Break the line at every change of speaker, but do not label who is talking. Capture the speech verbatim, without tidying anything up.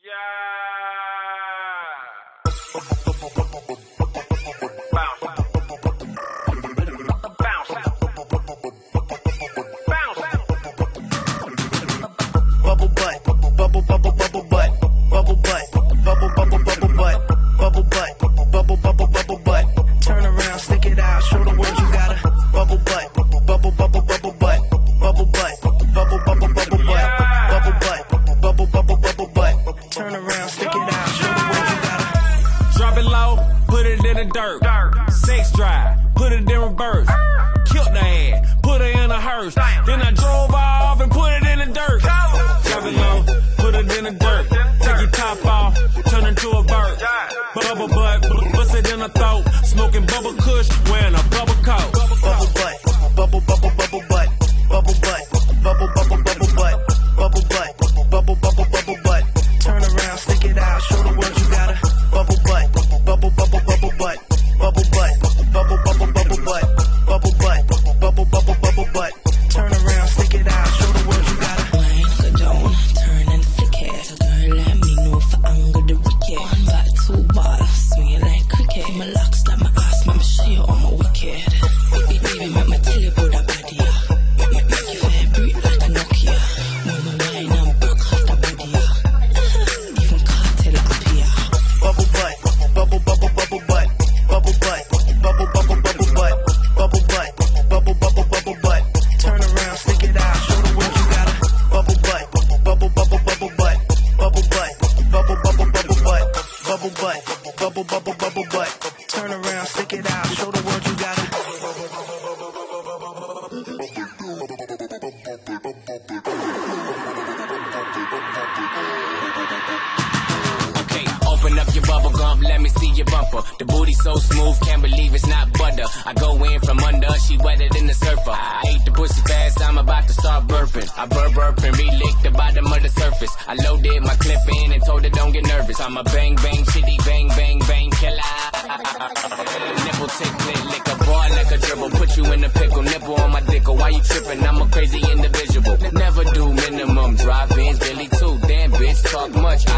Bubble butt, bubble, bubble, bubble butt, bubble butt, bubble, bubble, bubble butt, bubble butt, bubble, bubble, bubble butt. Turn around, stick it out, show the world you got a bubble butt, bubble, bubble, bubble butt, bubble butt, bubble, bubble, bubble butt, bubble butt, bubble, bubble, bubble butt. Turn around, stick it out, show the world you got a.
Drop it low, put it in the dirt. Sex drive, put it in reverse. Killed the ass, put her in a hearse. Then I drove off and put it in the dirt. Drop it low, put it in the dirt. Take your top off, turn into a bird. Bubble butt, bust it in the throat. Smoking bubble kush, wearing a bubble coat.
Bubble butt, bubble, bubble, bubble butt, bubble butt, bubble, bubble, bubble butt, bubble butt, bubble, bubble, bubble butt. Turn around, stick it out, show the world you got a bubble butt, bubble, bubble, bubble butt, bubble butt, bubble, bubble, bubble butt, bubble butt, bubble, bubble, bubble butt. Turn around, stick it out, show the world you got a
wine, go down, turn and flick it. So girl, let me know if I angle the wicked. One ball, two ball, swing it like cricket. My locks like my ass, mama, show you all my wicked. Baby, baby, make me tell you about that body, yeah. Make, make, make you vibrate like a Nokia. When my wine and broke off that body, yeah. Even cartel up here.
bubble butt, bubble, bubble, bubble butt, bubble butt, bubble, bubble, bubble butt, bubble butt, bubble, bubble, bubble butt. Turn around, stick it out, show the world you got a bubble butt, bubble, bubble, bubble butt, bubble butt, bubble, bubble, bubble butt, bubble butt, bubble, bubble, bubble butt. Turn around, stick it out, show the world you got a.
Okay, open up your bubble gum, let me see your bumper. The booty so smooth, can't believe it's not butter. I go in from under, she wetter than the surfer. I ate the pussy fast, I'm about to start burping. I burp, burp, and re-lick the bottom of the surface. I loaded my clip in and told her don't get nervous. I'm a bang, bang, shitty, bang, bang, bang, killer. Nipple tick, lick, lick a bar like a dribble. Put you in a pickle, nipple on my dick. Why you tripping? I'm a crazy individual. Never do minimum drive-ins, Billy too. Damn bitch, talk much. I